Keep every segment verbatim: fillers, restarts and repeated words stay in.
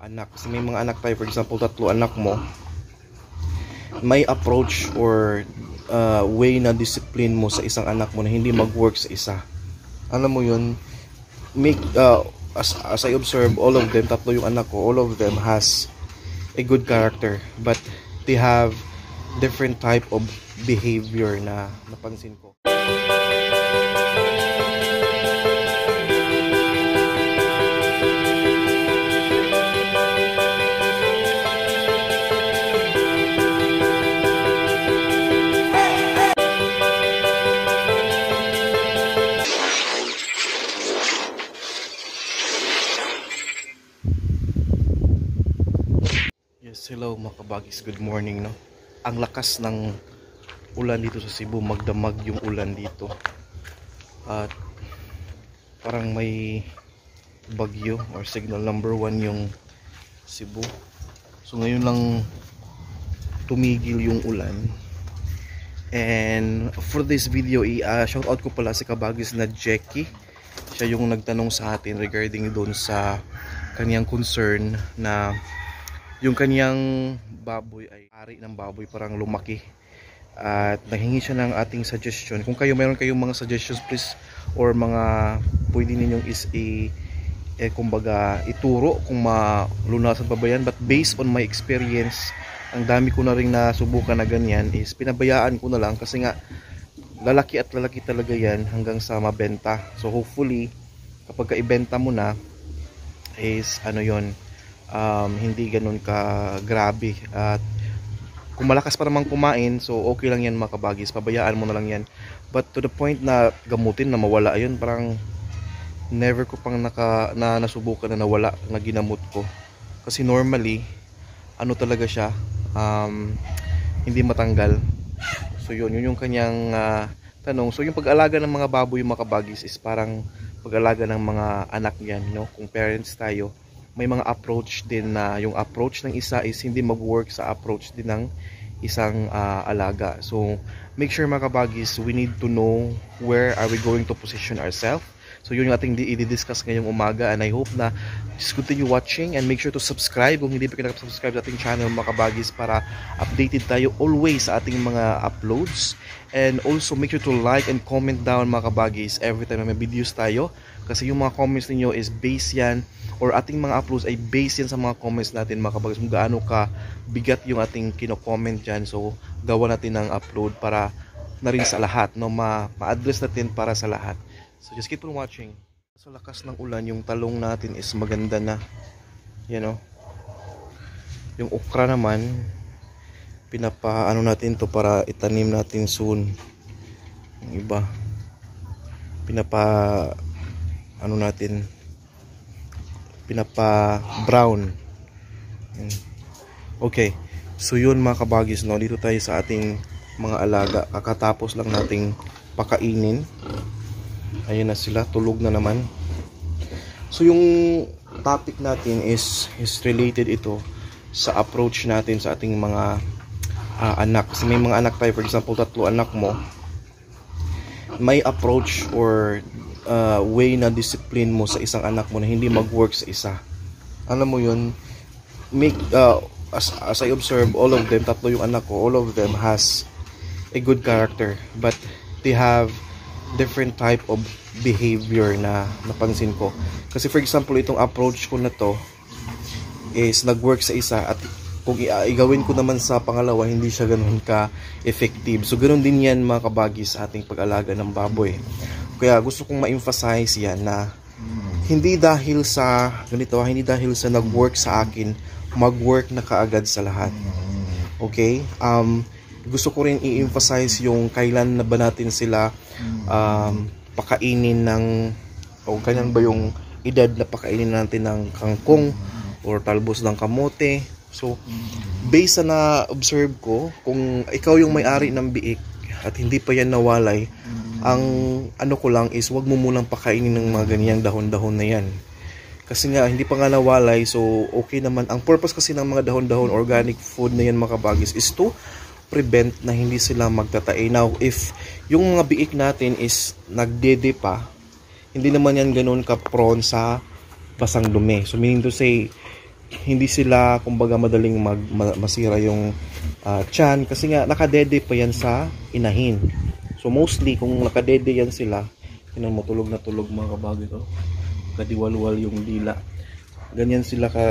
anak. Kasi may mga anak tayo, for example, tatlo anak mo, may approach or uh, way na discipline mo sa isang anak mo na hindi mag-work sa isa. Alam mo yun, make, uh, as, as I observe, all of them, tatlo yung anak ko, all of them has a good character, but they have different type of behavior na napansin ko. Hello mga kabagis, good morning no. Ang lakas ng ulan dito sa Cebu, magdamag yung ulan dito. At parang may bagyo or signal number one yung Cebu. So ngayon lang tumigil yung ulan. And for this video, uh, shout out ko pala si kabagis na Jackie. Siya yung nagtanong sa atin regarding doon sa kanyang concern na yung kanyang baboy ay ari ng baboy parang lumaki, at naghingi siya ng ating suggestion. Kung kayo mayroon kayong mga suggestions please, or mga pwede ninyong is i eh, kumbaga ituro kung malunasan pa ba yan. But based on my experience, ang dami ko na rin nasubukan na ganyan, is pinabayaan ko na lang kasi nga lalaki at lalaki talaga yan hanggang sa mabenta. So hopefully kapag kaibenta mo na is ano yon, Um, hindi ganun ka grabe, at kung malakas pa naman kumain, so okay lang yan mga kabagis, pabayaan mo na lang yan. But to the point na gamutin na mawala, ayun parang never ko pang naka, na nasubukan na nawala na ginamot ko. Kasi normally ano talaga siya, um, hindi matanggal. So yun, yun yung kanyang uh, tanong. So yung pag-alaga ng mga baboy mga kabagis is parang pag-alaga ng mga anak yan, no? Kung parents tayo, may mga approach din na yung approach ng isa is hindi mag-work sa approach din ng isang uh, alaga. So make sure mga kabagis, we need to know where are we going to position ourselves. So yun yung ating i-discuss ngayong umaga, and I hope na just continue watching and make sure to subscribe kung hindi pa kayo nakasubscribe sa ating channel mga kabagis, para updated tayo always sa ating mga uploads. And also make sure to like and comment down mga kabagis every time na may videos tayo, kasi yung mga comments niyo is based yan, or ating mga uploads ay based yan sa mga comments natin mga kabagis, kung gaano ka bigat yung ating kino-comment dyan. So gawa natin ng upload para na rin sa lahat, no? Ma-address natin para sa lahat. So just keep on watching. Sa lakas ng ulan, yung talong natin is maganda na. You know? Yung okra naman, pinapaano natin to para itanim natin soon. Yung iba, pinapa ano natin, pinapa brown. Okay, so yun mga kabagis, no? Dito tayo sa ating mga alaga. Kakatapos lang nating pakainin. Ayun na sila, tulog na naman. So yung topic natin is is related ito sa approach natin sa ating mga uh, anak. Kasi may mga anak tayo, for example, tatlo anak mo, may approach or uh, way na discipline mo sa isang anak mo na hindi mag-work sa isa. Alam mo yun, make, uh, as, as I observe, all of them, tatlo yung anak ko, all of them has a good character, but they have different type of behavior na napansin ko. Kasi for example, itong approach ko na to is nag-work sa isa, at kung igawin ko naman sa pangalawa, hindi siya ganoon ka effective. So ganoon din yan mga kabagis sa ating pag-alaga ng baboy. Kaya gusto kong ma-emphasize yan na hindi dahil sa ganito, hindi dahil sa nag-work sa akin, mag-work na kaagad sa lahat. Okay? Um, gusto ko rin i-emphasize yung kailan na ba natin sila um, pakainin ng, o ganyan ba yung edad na pakainin natin ng kangkong or talbos ng kamote. So based sa na-observe ko, kung ikaw yung may-ari ng biik at hindi pa yan nawalay, ang ano ko lang is wag mo munang pakainin ng mga ganyang dahon-dahon na yan. Kasi nga hindi pa nga nawalay, so okay naman. Ang purpose kasi ng mga dahon-dahon, organic food na yan mga kabagis, is to prevent na hindi sila magtatae. Now, if yung mga biik natin is nagdede pa, hindi naman yan ganun ka-prone sa basang dumi. So, meaning to say, hindi sila kumbaga madaling mag, ma, masira yung uh, tiyan kasi nga nakadede pa yan sa inahin. So mostly kung nakadede yan sila, yun mo tulog na tulog mga kabagis, oh. Kadiwalwal yung dila. Ganyan sila ka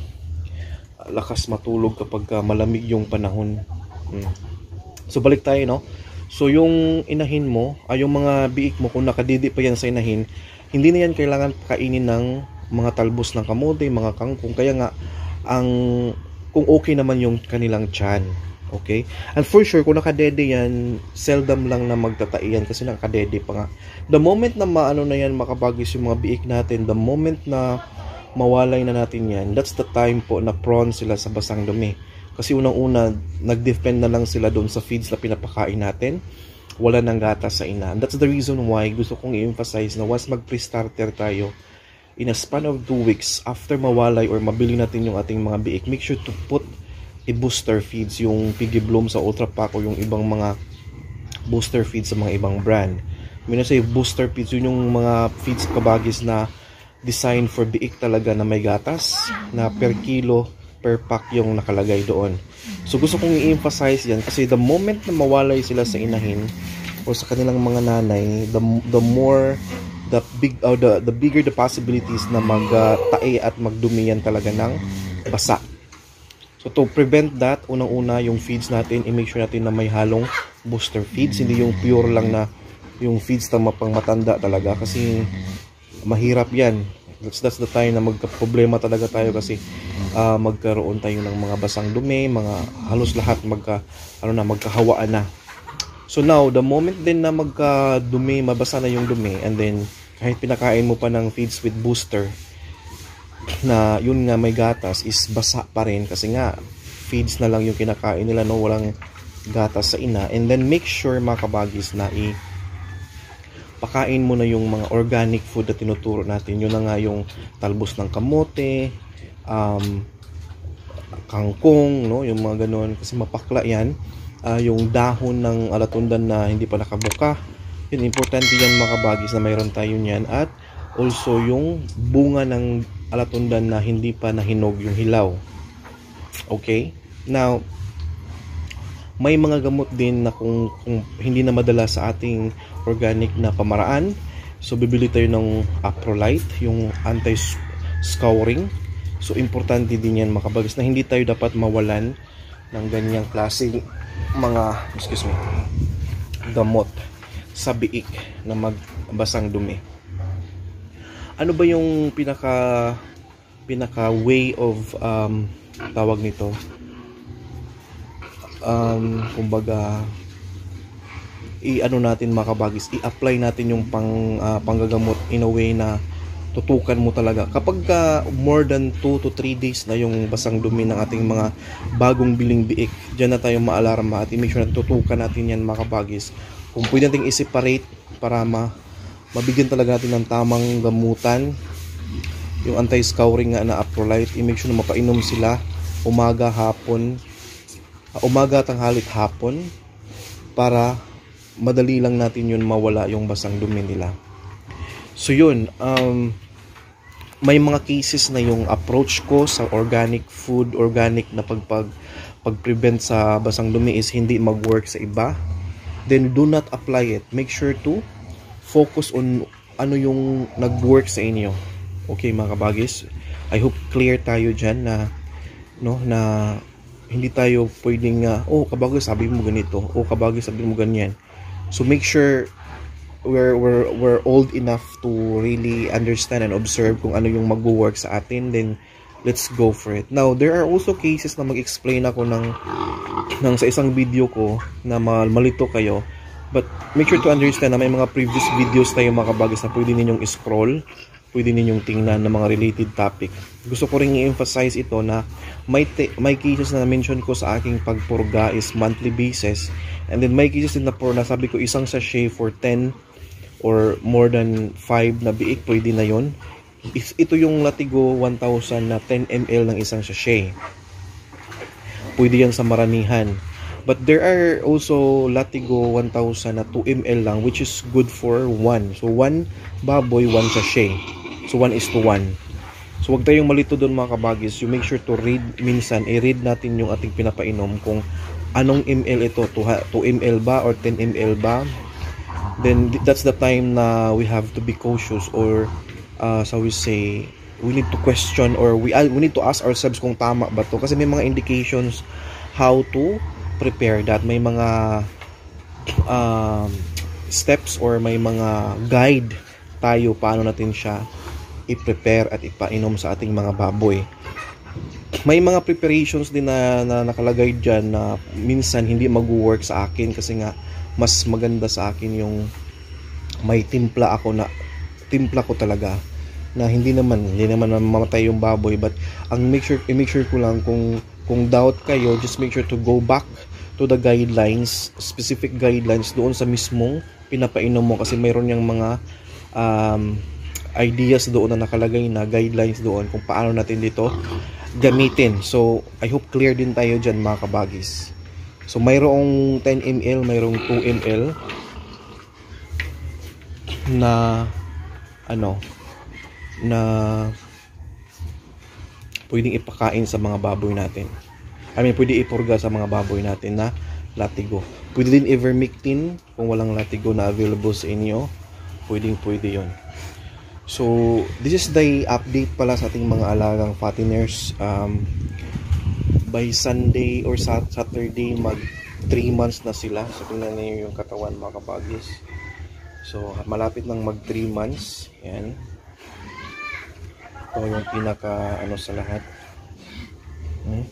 lakas matulog kapag uh, malamig yung panahon. Hmm. So balik tayo, no? So yung inahin mo, ay yung mga biik mo, kung nakadidi pa yan sa inahin, hindi na yan kailangan kainin ng mga talbos ng kamote, mga kangkong. Kaya nga, ang kung okay naman yung kanilang tiyan. Okay? And for sure, kung nakadede yan, seldom lang na magtatai yan kasi nakadede pa nga. The moment na maano na yan, makabagis yung mga biik natin, the moment na mawalay na natin yan, that's the time po na prone sila sa basang dumi. Kasi unang-una, nag-depend na lang sila doon sa feeds na pinapakain natin. Wala nang gatas sa ina. And that's the reason why gusto kong i-emphasize na once mag-pre-starter tayo, in a span of two weeks, after mawalay or mabili natin yung ating mga biik, make sure to put a booster feeds, yung Piggy Bloom sa Ultra Pack o yung ibang mga booster feeds sa mga ibang brand. I mean, say booster feeds, yun yung mga feeds kabagis na design for biik talaga na may gatas, na per kilo per pack yung nakalagay doon. So gusto kong i-emphasize yan kasi the moment na mawalay sila sa inahin o sa kanilang mga nanay, the the more the big uh, the the bigger the possibilities na magtae uh, at magdumi yan talaga ng basa. So to prevent that, unang-una yung feeds natin, i-make sure natin na may halong booster feeds, hindi yung pure lang na yung feeds na mapang matanda talaga kasi mahirap yan. That's, that's the time na magka-problema talaga tayo kasi uh, magkaroon tayo ng mga basang dumi, mga halos lahat magka, ano na, magkahawaan na. So now, the moment din na magka-dumi, mabasa na yung dumi, and then kahit pinakain mo pa ng feeds with booster, na yun nga may gatas, is basa pa rin kasi nga feeds na lang yung kinakain nila, no? Walang gatas sa ina. And then make sure mga kabagis na i- pakain mo na yung mga organic food na tinuturo natin. Yun na nga yung talbos ng kamote, um, kangkong, no? Yung mga ganun. Kasi mapakla yan. Uh, yung dahon ng alatundan na hindi pa nakabuka. Yun, importante yan mga kabagis na mayroon tayo yan. At also yung bunga ng alatundan na hindi pa nahinog yung hilaw. Okay? Now, may mga gamot din na kung, kung hindi na madala sa ating organic na pamaraan, so bibili tayo ng Aprolite, yung anti-scouring. So importante din yan makabagis na hindi tayo dapat mawalan ng ganyang klaseng mga, excuse me, gamot sa biik na magbasang dumi. Ano ba yung pinaka pinaka way of um, tawag nito? Um, kumbaga i-ano natin makabagis, i-apply natin yung pang, uh, panggagamot in a way na tutukan mo talaga. Kapag uh, more than two to three days na yung basang dumi ng ating mga bagong biling biik, dyan na tayo maalarma at i-make sure na tutukan natin yan makabagis. Kung pwede natin i-separate para ma mabigyan talaga natin ng tamang gamutan, yung anti-scouring nga na Aprolite, i-make sure na mapainom sila umaga, hapon, uh, umaga, tanghalit, hapon, para madali lang natin yun mawala yung basang dumi nila. So yun, um, may mga cases na yung approach ko sa organic food, organic na pagpag pag-prevent sa basang dumi is hindi mag-work sa iba. Then do not apply it. Make sure to focus on ano yung nag-work sa inyo. Okay mga kabagis, I hope clear tayo dyan na no na hindi tayo pwedeng uh, oh kabagis sabi mo ganito, oh kabagis sabi mo ganyan. So make sure we're, we're, we're old enough to really understand and observe kung ano yung mag-work sa atin, then let's go for it. Now, there are also cases na mag-explain ako ng, ng sa isang video ko na malito kayo. But make sure to understand na may mga previous videos tayo mga kabagis na pwede ninyong scroll, pwede ninyong tingnan ng mga related topic. Gusto ko rin i-emphasize ito na may, may cases na na-mention ko sa aking pagpurga is monthly basis. And then may cases din na po na sabi ko isang sachet for ten or more than five na biik, pwede na yon. Ito yung Latigo one thousand na ten milliliters ng isang sachet. Pwede yan sa maramihan. But there are also Latigo one thousand na two milliliters lang, which is good for one. So one baboy, one sachet. So one is to one. So wag tayong malito doon mga kabagis. You make sure to read minsan, i-read natin yung ating pinapainom kung anong ml ito, two ml ba or ten ml ba. Then that's the time na we have to be cautious, or uh, so we say we need to question, or we uh, we need to ask ourselves kung tama ba to, kasi may mga indications how to prepare that. May mga um, steps or may mga guide tayo paano natin siya i-prepare at ipainom sa ating mga baboy. May mga preparations din na, na nakalagay dyan na minsan hindi mag-work sa akin, kasi nga mas maganda sa akin yung may timpla ako, na timpla ko talaga, na hindi naman hindi naman mamatay yung baboy. But ang make sure i-make sure ko lang, kung kung doubt kayo, just make sure to go back to the guidelines, specific guidelines doon sa mismong pinapainom mo, kasi mayroon yung mga um, ideas doon na nakalagay na guidelines doon kung paano natin dito gamitin. So I hope clear din tayo dyan mga kabagis. So mayroong ten ml, mayroong two ml na ano na pwedeng ipakain sa mga baboy natin. I mean, pwede ipurga sa mga baboy natin na latigo. Pwede din ivermectin kung walang latigo na available sa inyo. Pwedeng pwede yon. So this is the update pala sa ating mga alagang fatteners. Um, by Sunday or Saturday, mag three months na sila. So tingnan niyo yung katawan mga kabagis. So malapit nang mag three months. Yan. Ito yung pinaka ano sa lahat. Hmm?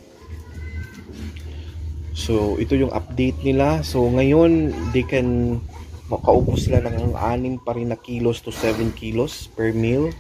So ito yung update nila. So ngayon they can makaubos sila ng anim pa rin na kilos to seven kilos per meal.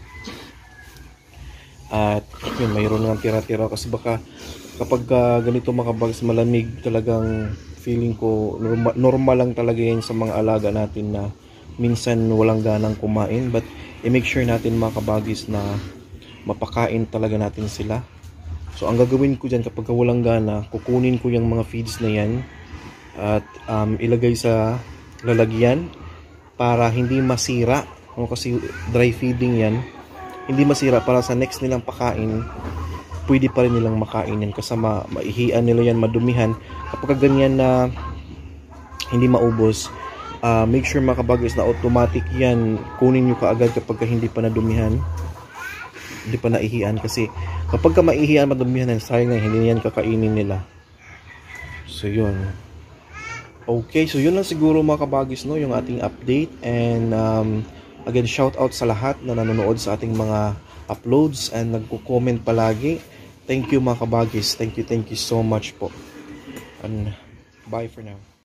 At yun, mayroon nga tira-tira, kasi baka kapag uh, ganito mga bags malamig, talagang feeling ko normal, normal lang talaga yan sa mga alaga natin na minsan walang ganang kumain. But i-make sure natin mga kabagis na mapakain talaga natin sila. So ang gagawin ko dyan, kapag walang gana, kukunin ko yung mga feeds na yan at um, ilagay sa lalagyan para hindi masira, no? Kasi dry feeding yan, hindi masira, para sa next nilang pakain pwede pa rin nilang makain yan, kasama maihian nila yan, madumihan. Kapag ganyan na hindi maubos, uh, make sure mga kabagis na automatic yan, kunin nyo kaagad kapag hindi pa nadumihan, hindi pa naihian. Kasi kapag ka maihian, madumihan, sayang na, hindi yan kakainin nila. So yun. Okay, so yun lang siguro mga kabagis, no, yung ating update. And um, again, shout out sa lahat na nanonood sa ating mga uploads and nagko-comment palagi. Thank you mga kabagis. Thank you, thank you so much po. And bye for now.